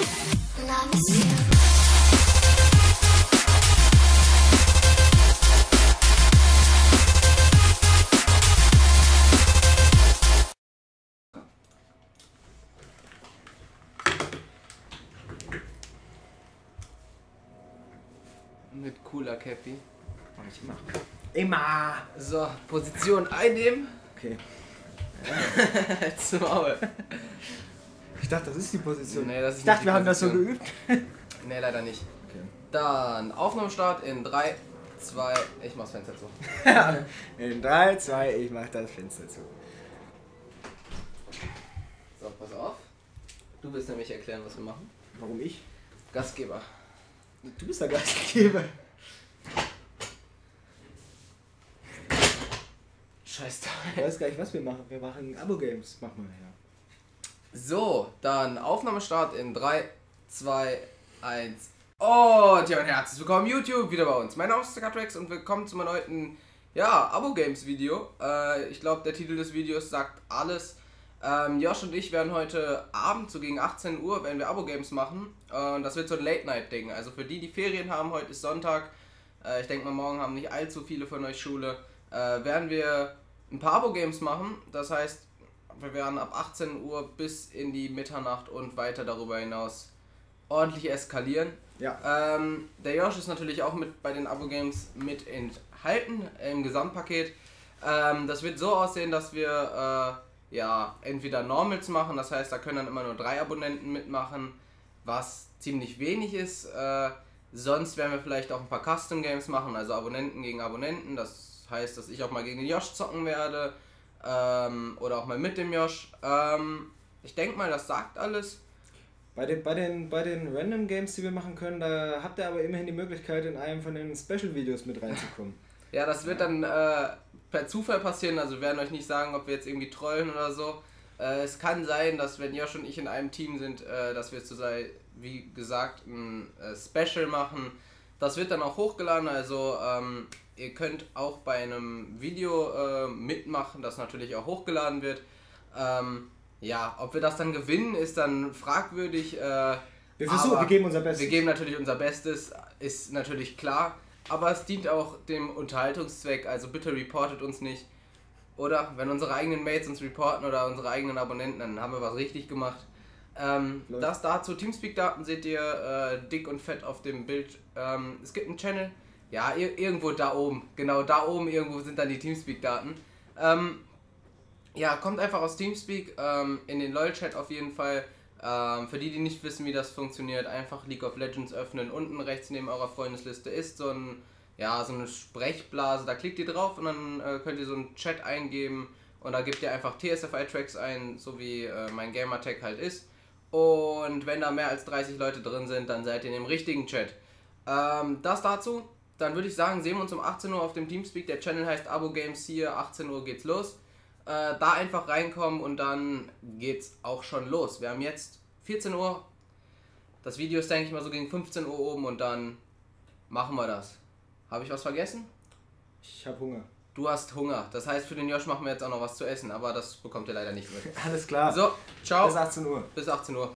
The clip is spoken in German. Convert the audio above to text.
Mit cooler Cappy. Mach ich immer. So, Position einnehmen. Okay. Zum Maul. Ich dachte, das ist die Position. Nee, das ist ich dachte, nicht wir die haben das so Position. geübt. Nee, leider nicht. Okay. Dann Aufnahmestart in 3, 2, ich mach's Fenster zu. In 3, 2, ich mach das Fenster zu. So, pass auf. Du willst nämlich erklären, was wir machen. Warum ich? Gastgeber. Du bist der Gastgeber. Scheiß Ich weiß gar nicht, was wir machen. Wir machen Abo-Games. Mach mal, ja. So, dann Aufnahmestart in 3, 2, 1. Und ja, und herzlich willkommen YouTube, wieder bei uns. Mein Name ist Skatrex und willkommen zu meinem neuen, Abo-Games-Video. Ich glaube, der Titel des Videos sagt alles. Josh und ich werden heute Abend, so gegen 18 Uhr, werden wir Abo-Games machen. Und das wird so ein Late-Night-Ding. Also für die, die Ferien haben, heute ist Sonntag. Ich denke mal, morgen haben nicht allzu viele von euch Schule. Werden wir ein paar Abo-Games machen. Das heißt, wir werden ab 18 Uhr bis in die Mitternacht und weiter darüber hinaus ordentlich eskalieren. Ja. Der Josh ist natürlich auch mit bei den Abo-Games mit enthalten im Gesamtpaket. Das wird so aussehen, dass wir entweder Normals machen, das heißt, da können dann immer nur 3 Abonnenten mitmachen, was ziemlich wenig ist. Sonst werden wir vielleicht auch ein paar Custom Games machen, also Abonnenten gegen Abonnenten. Das heißt, dass ich auch mal gegen den Josh zocken werde oder auch mal mit dem Josh. Ich denke mal, das sagt alles. Bei den Random Games, die wir machen können, da habt ihr aber immerhin die Möglichkeit, in einem von den Special-Videos mit reinzukommen. Ja, das wird dann per Zufall passieren, also wir werden euch nicht sagen, ob wir jetzt irgendwie trollen oder so. Es kann sein, dass wenn Josh und ich in einem Team sind, dass wir wie gesagt ein Special machen. Das wird dann auch hochgeladen, also ihr könnt auch bei einem Video mitmachen, das natürlich auch hochgeladen wird. Ob wir das dann gewinnen, ist dann fragwürdig. Wir versuchen, wir geben unser Bestes. Wir geben natürlich unser Bestes, ist natürlich klar. Aber es dient auch dem Unterhaltungszweck, also bitte reportet uns nicht. Oder wenn unsere eigenen Mates uns reporten oder unsere eigenen Abonnenten, dann haben wir was richtig gemacht. Das dazu, Teamspeak-Daten seht ihr dick und fett auf dem Bild. Es gibt einen Channel, ja, irgendwo da oben, genau da oben irgendwo sind dann die Teamspeak-Daten. Kommt einfach aus Teamspeak, in den LOL-Chat auf jeden Fall. Für die, die nicht wissen, wie das funktioniert, einfach League of Legends öffnen. Unten rechts neben eurer Freundesliste ist so eine Sprechblase, da klickt ihr drauf und dann könnt ihr so einen Chat eingeben und da gebt ihr einfach TSFI-Tracks ein, so wie mein Gamertag halt ist. Und wenn da mehr als 30 Leute drin sind, dann seid ihr in dem richtigen Chat. Das dazu, dann würde ich sagen, sehen wir uns um 18 Uhr auf dem Teamspeak. Der Channel heißt Abo Games hier, 18 Uhr geht's los. Da einfach reinkommen und dann geht's auch schon los. Wir haben jetzt 14 Uhr. Das Video ist, denke ich mal, so gegen 15 Uhr oben und dann machen wir das. Habe ich was vergessen? Ich habe Hunger. Du hast Hunger. Das heißt, für den Josh machen wir jetzt auch noch was zu essen, aber das bekommt ihr leider nicht mit. Alles klar. So, ciao. Bis 18 Uhr. Bis 18 Uhr.